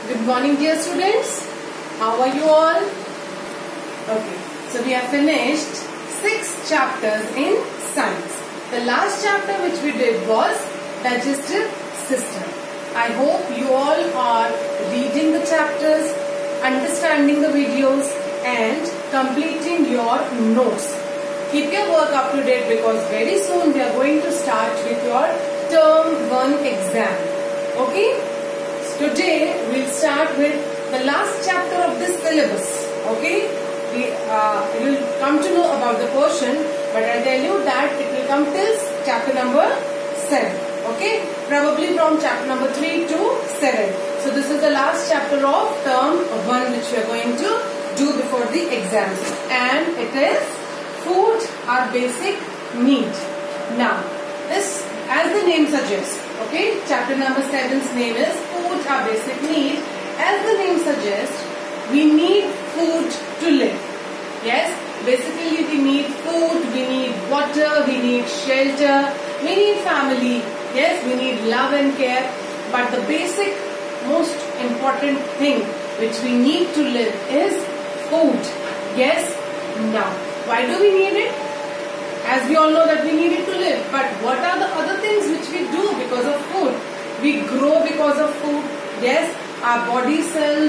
Good morning, dear students. How are you all? Okay, so we have finished 6 chapters in science. The last chapter which we did was digestive system. I hope you all are reading the chapters, understanding the videos and completing your notes. Keep your work up to date because very soon we are going to start with your term 1 exam. Okay? So today we'll start with the last chapter of this syllabus. Okay? We will come to know about the portion, but I'll tell you that it will come till chapter number 7. Okay? Probably from chapter number 3 to 7. So this is the last chapter of term 1 which we are going to do before the exams. And it is food, our basic need. Now, this, as the name suggests, okay, chapter number 7's name is food, our basic need. As the name suggests, we need food to live. Yes, basically we need food, we need water, we need shelter, we need family. Yes, we need love and care. But the basic, most important thing which we need to live is food. Yes, now, why do we need it? As we all know that we need it to live. But what are the other things which we do because of food? We grow because of food. Yes, our body cells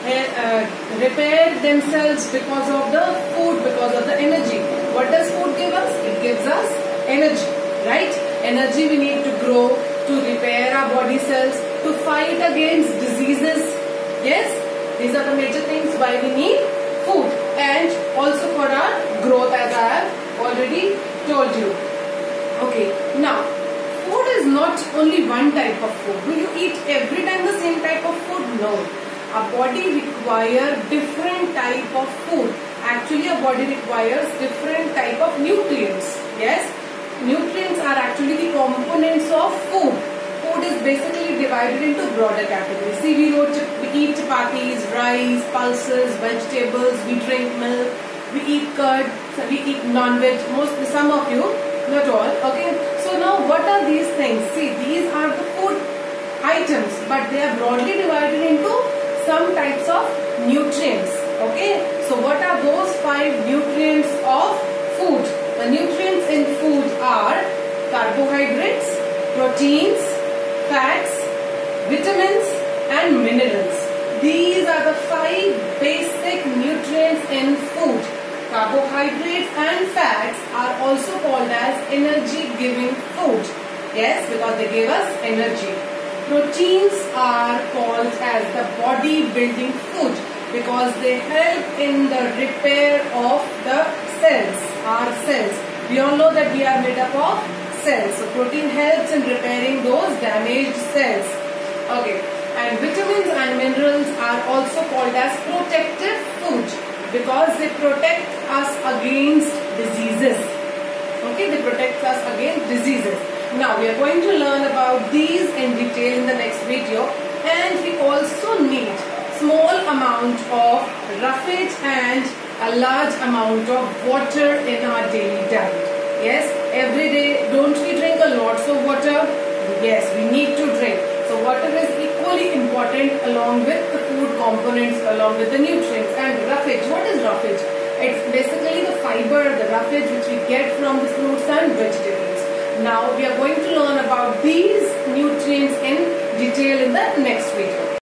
repair themselves because of the food, because of the energy. What does food give us? It gives us energy, right? Energy we need to grow, to repair our body cells, to fight against diseases. Yes, these are the major things why we need food, and also for our growth, as I have already told you. Okay, now food is not only one type of food. Do you eat every time the same type of food? No. Our body requires different type of food. Actually, our body requires different type of nutrients. Yes, nutrients are actually the components of food. Food is basically divided into broader categories. See, we eat chapatis, rice, pulses, vegetables, we drink milk, we eat curd, so we eat non-veg, some of you, not all. Okay, so now what are these things? See, these are the food items, but they are broadly divided into some types of nutrients. Okay, so what are those 5 nutrients of food? The nutrients in food are carbohydrates, proteins, fats, vitamins and minerals. These are the 5 basic nutrients in food. Carbohydrates and fats are also called as energy giving food. Yes, because they give us energy. Proteins are called as the body building food because they help in the repair of the cells, our cells. We all know that we are made up of cells. So protein helps in repairing those damaged cells. Okay. And vitamins and minerals are also called as protective food because they protect us against diseases. Okay, they protect us against diseases. Now we are going to learn about these in detail in the next video, and we also need small amount of roughage and a large amount of water in our daily diet. Yes, every day don't we drink a lot of water? Yes, we need to drink. So water is equally important along with the food components, along with the nutrients. And roughage, what is roughage? It's basically the fiber, the roughage which we get from the fruits and vegetables. Now we are going to learn about these nutrients in detail in the next video.